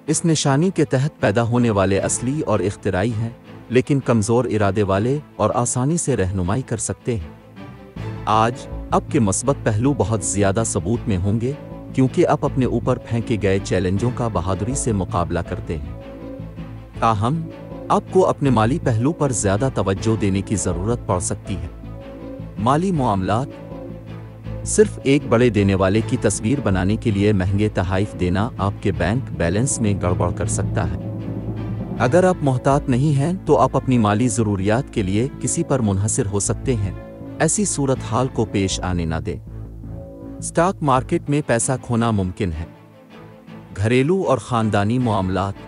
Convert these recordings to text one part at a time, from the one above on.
इस निशानी के तहत पैदा होने वाले असली और इख्तिराई हैं, लेकिन कमज़ोर इरादे वाले और आसानी से रहनुमाई कर सकते हैं। आज अब के मस्बत पहलू बहुत ज़्यादा सबूत में होंगे, क्योंकि आप अपने ऊपर फेंके गए चैलेंजों का बहादुरी से मुकाबला करते हैं। ताहम आपको अपने माली पहलू पर ज़्यादा तवज्जो देने की ज़रूरत पड़ सकती है। माली मामलात सिर्फ एक बड़े देने वाले की तस्वीर बनाने के लिए महंगे तहाइफ देना आपके बैंक बैलेंस में गड़बड़ कर सकता है। अगर आप मोहतात नहीं हैं तो आप अपनी माली ज़रूरियात के लिए किसी पर मुनहसिर हो सकते हैं। ऐसी सूरत हाल को पेश आने न दें। स्टॉक मार्केट में पैसा खोना मुमकिन है। घरेलू और ख़ानदानी मामलात,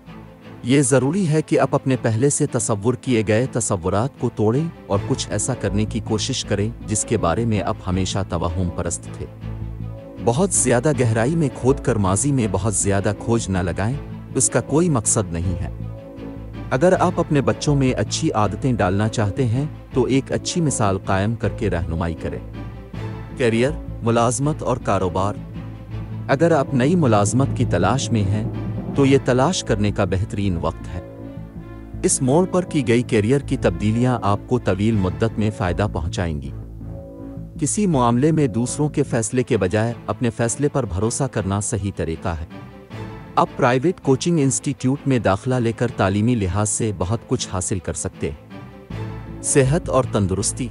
ये ज़रूरी है कि आप अपने पहले से तसव्वुर किए गए तसव्वुरात को तोड़ें और कुछ ऐसा करने की कोशिश करें जिसके बारे में आप हमेशा तवहुम परस्त थे। बहुत ज़्यादा गहराई में खोद कर माजी में बहुत ज़्यादा खोज न लगाएं, उसका कोई मकसद नहीं है। अगर आप अपने बच्चों में अच्छी आदतें डालना चाहते हैं तो एक अच्छी मिसाल कायम करके रहनुमाई करें। करियर, मुलाजमत और कारोबार। अगर आप नई मुलाजमत की तलाश में हैं तो ये तलाश करने का बेहतरीन वक्त है। इस मोड़ पर की गई कैरियर की तब्दीलियां आपको तवील मुद्दत में फ़ायदा पहुंचाएंगी। किसी मामले में दूसरों के फैसले के बजाय अपने फैसले पर भरोसा करना सही तरीका है। आप प्राइवेट कोचिंग इंस्टीट्यूट में दाखिला लेकर तालीमी लिहाज से बहुत कुछ हासिल कर सकते हैं। सेहत और तंदुरुस्ती।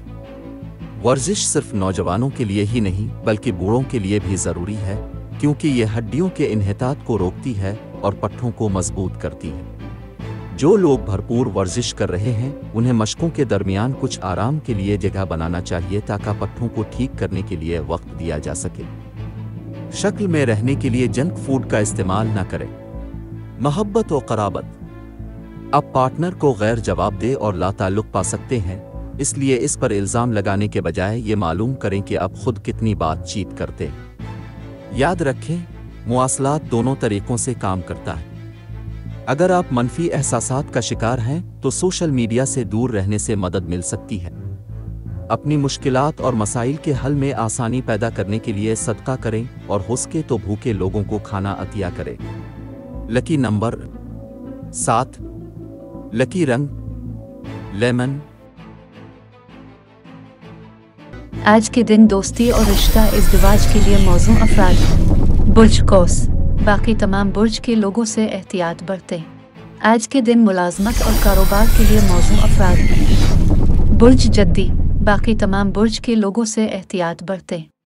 वर्जिश सिर्फ नौजवानों के लिए ही नहीं बल्कि बूढ़ों के लिए भी ज़रूरी है, क्योंकि ये हड्डियों के इन्हितात को रोकती है और पट्ठों को मजबूत करती है। जो लोग भरपूर वर्जिश कर रहे हैं उन्हें मशकों के दरमियान कुछ आराम के लिए जगह बनाना चाहिए ताकि पट्ठों को ठीक करने के लिए वक्त दिया जा सके। शक्ल में रहने के लिए जंक फूड का इस्तेमाल न करें। मोहब्बत और क़राबत। आप पार्टनर को गैर जवाबदेह और लाताल्लुक़ पा सकते हैं, इसलिए इस पर इल्ज़ाम लगाने के बजाय ये मालूम करें कि आप खुद कितनी बातचीत करते हैं। याद रखें, मुआसलात दोनों तरीकों से काम करता है। अगर आप मनफी एहसासात का शिकार हैं तो सोशल मीडिया से दूर रहने से मदद मिल सकती है। अपनी मुश्किलात और मसाइल के हल में आसानी पैदा करने के लिए सदका करें और हो सके तो भूखे लोगों को खाना अतिया करें। Lucky number 7। लकी रंग लेमन। आज के दिन दोस्ती और रिश्ता इज़्दिवाज के लिए मौजू अफराद। बुर्ज कौस, बाकी तमाम बुर्ज के लोगों से एहतियात बरतें। आज के दिन मुलाजमत और कारोबार के लिए मौजू अफराद। बुर्ज जद्दी, बाकी तमाम बुर्ज के लोगों से एहतियात बरतें।